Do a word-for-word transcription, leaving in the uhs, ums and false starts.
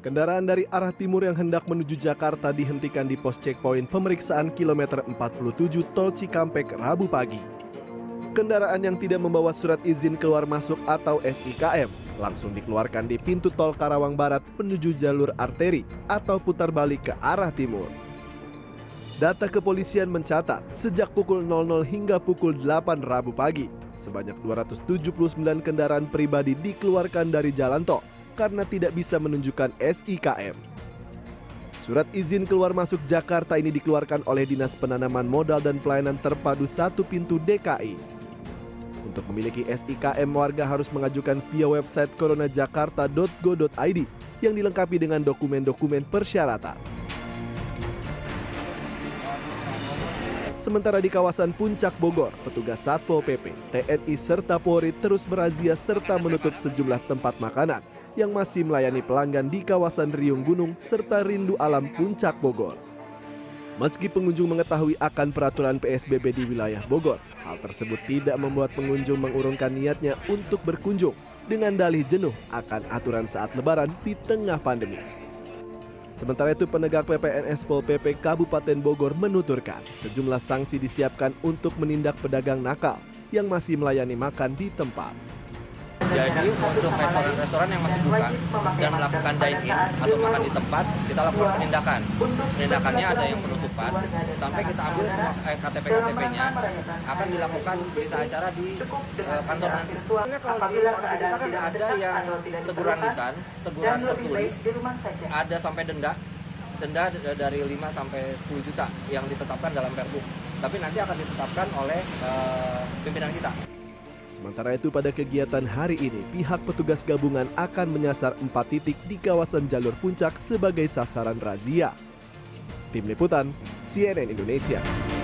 Kendaraan dari arah timur yang hendak menuju Jakarta dihentikan di pos checkpoint pemeriksaan kilometer empat puluh tujuh Tol Cikampek Rabu pagi. Kendaraan yang tidak membawa surat izin keluar masuk atau S I K M langsung dikeluarkan di pintu tol Karawang Barat menuju jalur arteri atau putar balik ke arah timur. Data kepolisian mencatat sejak pukul nol nol hingga pukul delapan Rabu pagi, sebanyak dua ratus tujuh puluh sembilan kendaraan pribadi dikeluarkan dari jalan tol karena tidak bisa menunjukkan S I K M. Surat izin keluar masuk Jakarta ini dikeluarkan oleh Dinas Penanaman Modal dan Pelayanan Terpadu Satu Pintu D K I. Untuk memiliki S I K M, warga harus mengajukan via website corona jakarta dot go dot i d yang dilengkapi dengan dokumen-dokumen persyaratan. Sementara di kawasan Puncak Bogor, petugas Satpol P P, T N I serta Polri terus merazia serta menutup sejumlah tempat makanan yang masih melayani pelanggan di kawasan Riung Gunung serta Rindu Alam Puncak Bogor. Meski pengunjung mengetahui akan peraturan P S B B di wilayah Bogor, hal tersebut tidak membuat pengunjung mengurungkan niatnya untuk berkunjung dengan dalih jenuh akan aturan saat Lebaran di tengah pandemi. Sementara itu, penegak P P N S Pol P P Kabupaten Bogor menuturkan sejumlah sanksi disiapkan untuk menindak pedagang nakal yang masih melayani makan di tempat. Jadi untuk restoran-restoran yang masih buka dan melakukan dine-in atau makan di tempat, kita lakukan penindakan. Penindakannya ada yang penutupan, sampai kita ambil semua eh, K T P-K T P-nya, akan dilakukan berita acara di eh, kantor nanti. Karena kalau di sanksi kita kan ada yang teguran lisan, teguran tertulis, ada sampai denda, denda dari lima sampai sepuluh juta yang ditetapkan dalam Pergub. Tapi nanti akan ditetapkan oleh eh, pimpinan kita. Sementara itu, pada kegiatan hari ini, pihak petugas gabungan akan menyasar empat titik di kawasan jalur puncak sebagai sasaran razia. Tim Liputan, C N N Indonesia.